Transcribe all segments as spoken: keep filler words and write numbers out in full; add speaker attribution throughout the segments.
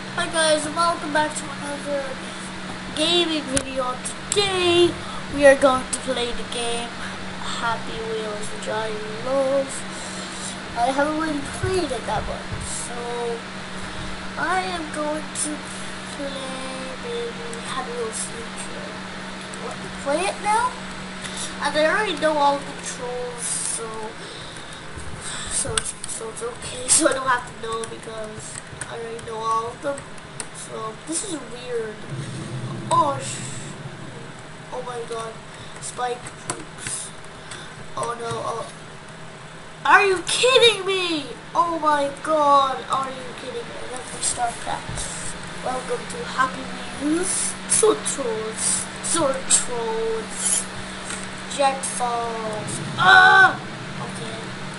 Speaker 1: Hi guys, and welcome back to another gaming video. Today we are going to play the game Happy Wheels, which I love. I haven't really played it that much, so I am going to play maybe Happy Wheels Future. Let me play it now, and I already know all the controls, so so it's, so it's okay. So I don't have to know because I already know all of them. So this is weird. Oh, sh oh my god, spike troops. Oh no! Oh, are you kidding me? Oh my god, are you kidding me? Let me start that. Welcome to Happy Wheels. Sword trolls, sword trolls, jet falls. Ah! Okay.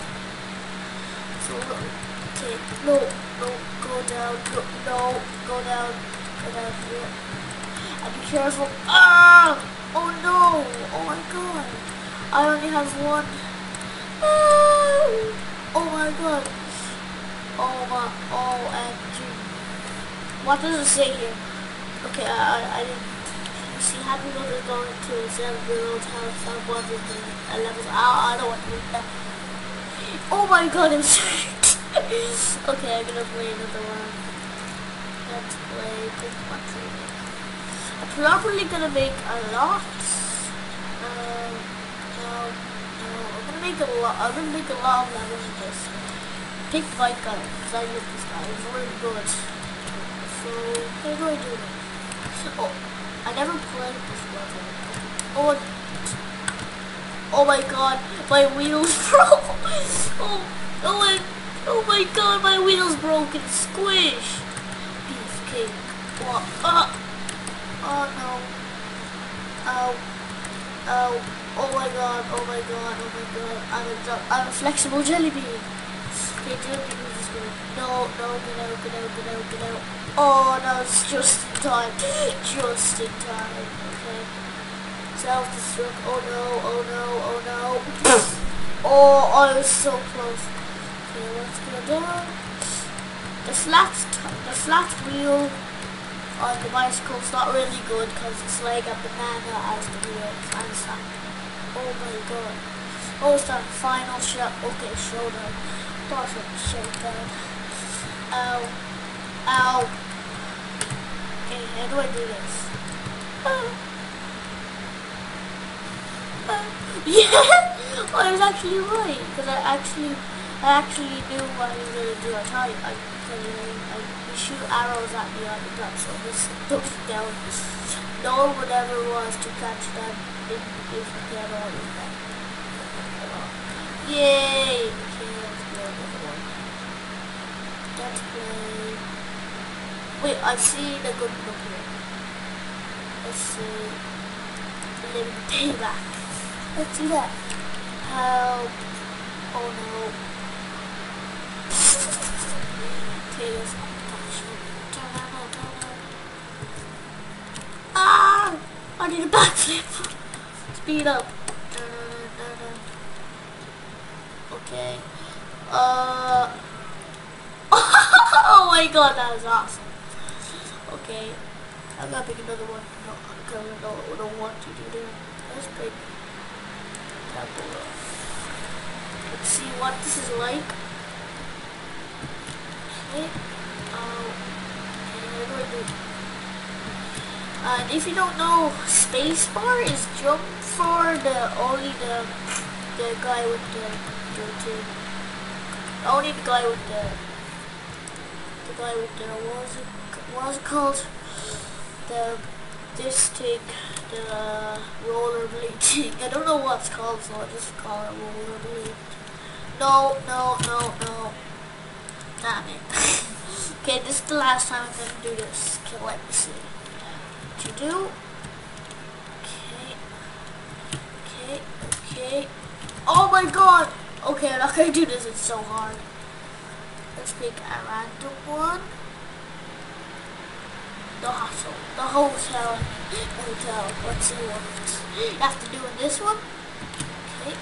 Speaker 1: So okay, no, no, go down, go, no, go down, go down here. And be careful. Ah! Oh no! Oh my god! I only have one. Ah! Oh my god! Oh my! O M G! What does it say here? Okay, I I, I didn't. You see, Happy Wheels is going to seven world house. I wanted the levels. I I don't want to read that. Oh my god! I'm sorry. Okay, I'm gonna play another one. Let's play Pokemon Training. I'm probably gonna make a lot. Um, no, no, I'm gonna make a lot. I'm gonna make a lot of levels of this. Pick White Guy, because I love this guy. He's really good. So, how do I do this? Oh, I never played this level. Oh, oh my god, my wheels broke. Oh, oh my. Oh my god, my wheel's broken. Squish! Beefcake. What? Uh, oh no. Ow. Ow. Oh my god, oh my god, oh my god. I'm a, I'm a flexible jelly bean. Okay, jelly bean is good. No, no, get out, get out, get out, get out. Oh no, it's just in time. Just in time. Okay. Self-destruct. Oh no, oh no, oh no. Oh, I was so close. Okay, let's go down. The flat, the flat wheel on the bicycle is not really good because it's like a banana as the wheel. And it's not. Oh my god. Oh, it's that final shot. Okay, showdown. Thought it was showdown. Ow. Ow. Okay, how do I do this? Oh. Oh. Yeah! I was actually right because I actually. I actually knew what he was going to do. I tell you, I, I, I, I shoot arrows at me on the gun, so this took down. No one would ever was to catch them if, if you get all of them. Yay! Okay, let's play another one. Let's play. Wait, I see the good book here. Let's see. Living payback. Let's do that. Help. Oh no. Ah! I need a backflip. Speed up. Okay. Uh. Oh my god, that was awesome. Okay. I'm gonna pick another one. No, because I don't, I don't want to do that. Let's pick Temple. Let's see what this is like. Okay. Uh, okay, what do I do? And if you don't know, spacebar is jump for the only the the guy with the the, the only the guy with the the guy with the what was it what was it called? The this thing, the uh, rollerblade thing. I don't know what it's called, so I just call it rollerblade. No, no, no, no. Damn it. Okay, this is the last time I'm gonna do this. Okay, let me see. What you do? Okay. Okay, okay. Oh my god! Okay, I'm not gonna do this, it's so hard. Let's pick a random one. The hostel. The hotel. Hotel. What's it want? You have to do in this one. Okay.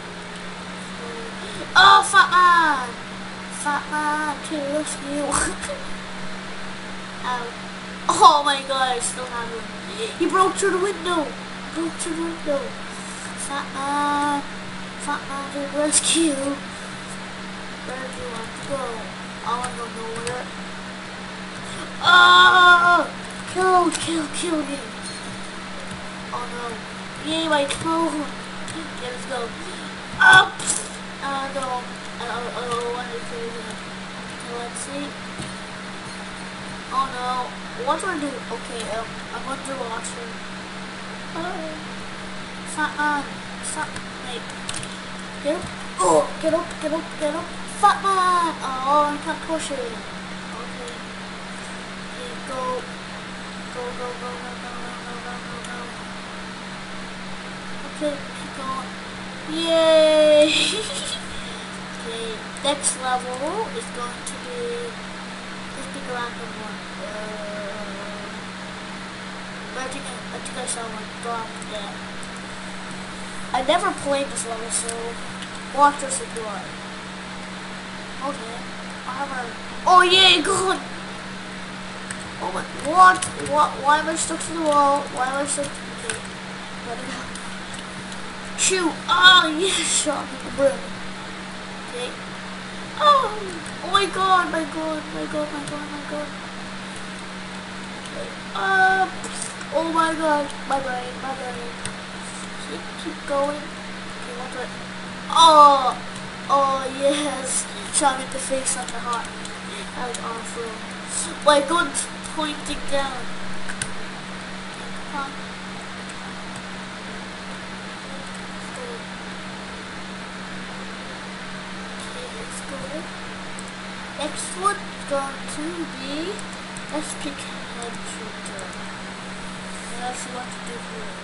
Speaker 1: Oh, fat man! Fat man to the rescue. Ow. Oh my god, I still have him. He broke through the window. Broke through the window. Fat man. Fat man to the rescue. Where do you want to go? I want to go nowhere. Oh! Kill, kill, kill me. Oh no. Yay, my clone. Okay, let's go. Up! Uh, no. I don't, I don't want to kill him. Okay, let's see. Oh no. What do I do? Okay, um, I'm underwater. Oh. Fat man. Fat man. Get up. Oh, get up, get up, get up. Fat man. Oh, I can't push it. Okay. Okay, go. Go, go, go, go, go, go, go, go, go. Okay, keep going. Yay! Okay, next level is going to be this big random one. Uh, I think I, I think I saw one drop there. I never played this level, so water supply. Okay, I have a. Oh yay, good. Oh my, what? What? Why am I stuck to the wall? Why am I stuck? Okay, let it out. Shoot! Oh yes, shot with the broom. Okay. Oh! Oh my god! My god! My god! My god! My god! Okay. Uh, oh my god! My brain! My brain! Keep, keep going. Okay, what do I? Oh! Oh yes! Shot me in the face like a heart. That was awesome. My gun's pointing down. Come on. Next one is going to be, let's pick head shooter. And let's see what to do here.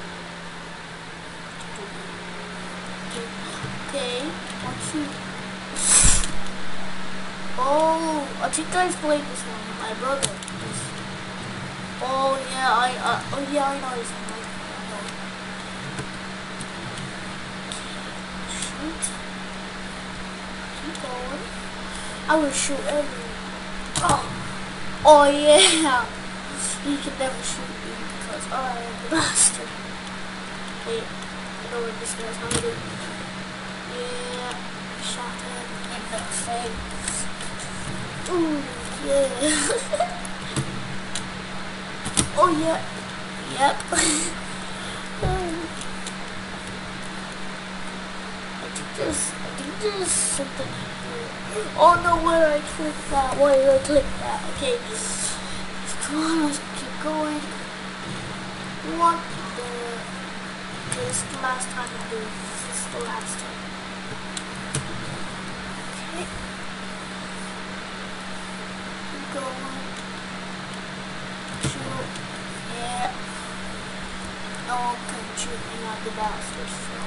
Speaker 1: Okay, one, two. Oh, I think I've played this one with my brother. Oh yeah, I, uh, oh yeah, I know this one. Shoot. Keep going. I will shoot everyone. Oh, oh yeah. You can never shoot me because I am the bastard. Wait, I know what this guy's gonna do. Yeah, shot him in the face. Ooh, yeah. Oh yeah. Yep. I think there's, I think there's something. Oh no, why did I click that? Why did I click that? Okay. Come on, let's keep going. What the? This is the last time I do this. This is the last time. Okay. Keep going. Shoot. Yeah. No one can shoot me like the bastard, so.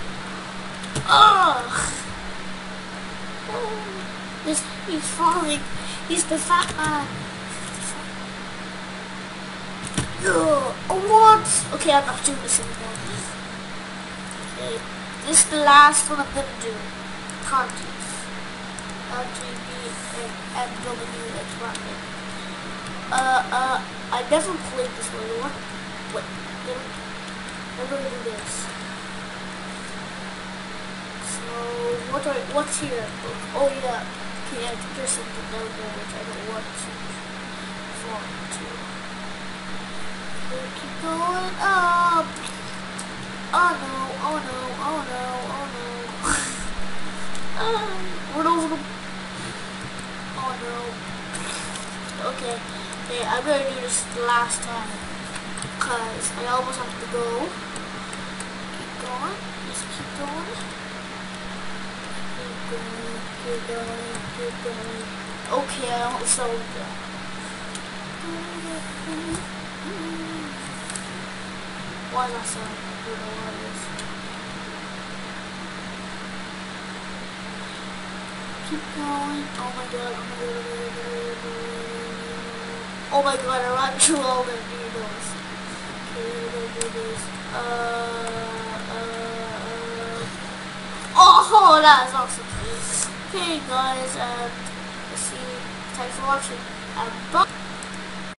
Speaker 1: Oh! Oh. This, he's falling. He's the fat man. Ugh. Oh, what? Okay, I'm not doing this anymore. Okay, this is the last one I'm gonna do. Parties. L G B N W X Y. Uh, uh, I never played this one. What? Wait, I'm gonna do this. So, what do I, what's here? Oh yeah. Okay, I think there's something down there which I don't want to fall into. Okay, keep going up. Oh no, oh no, oh no, oh no. um, run over the... Oh no. Okay, okay, I'm gonna do this the last time. Because I almost have to go. Keep going, just keep going. Keep going, keep going, keep going. Okay, I don't slow down. Why is that so? I don't know what it is. Keep going. Oh my god, oh my god, oh my god. Oh my god, I ran through all the needles. Okay, we're gonna do this. Uh, uh, uh. Oh, that is awesome. Okay, guys, and um, see. Thanks for watching. And bye.